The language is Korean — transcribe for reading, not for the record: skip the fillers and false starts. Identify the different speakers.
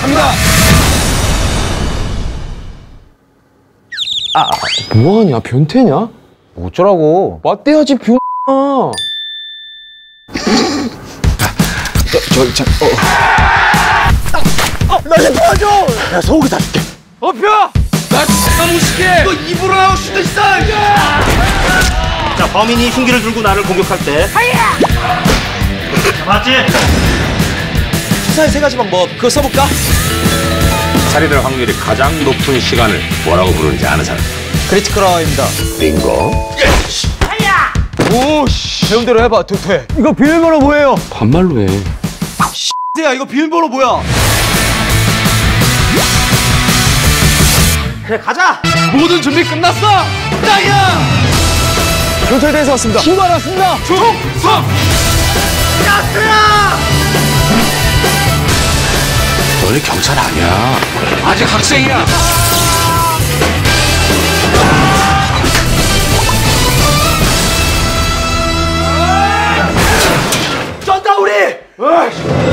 Speaker 1: 갑니다.
Speaker 2: 뭐하냐? 변태냐?
Speaker 1: 어쩌라고?
Speaker 2: 맞대야지 병.
Speaker 1: 나 좀 도와줘. 야 소고기 다 줄게.
Speaker 2: 엎혀! 나 무식해!
Speaker 1: 너 입으로 나올 수도 있어.
Speaker 3: 자, 범인이 흉기를 들고 나를 공격할 때. 맞지?
Speaker 1: 수사의 세 가지 방법 그거 써볼까?
Speaker 3: 살인할 확률이 가장 높은 시간을 뭐라고 부르는지 아는 사람?
Speaker 1: 크리티컬아워입니다.
Speaker 3: 빙고.
Speaker 1: 오씨 배운대로 해봐. 돼.
Speaker 2: 이거 비밀번호 뭐예요? 반말로 해.
Speaker 1: 야 이거 비밀번호 뭐야? 그래 가자.
Speaker 2: 모든 준비 끝났어!
Speaker 1: 나야.
Speaker 2: 경찰대에서 왔습니다. 신고하러 왔습니다.
Speaker 1: 충성. 야스야.
Speaker 3: 너네 경찰 아니야.
Speaker 2: 아직 학생이야.
Speaker 1: 쩐다 우리.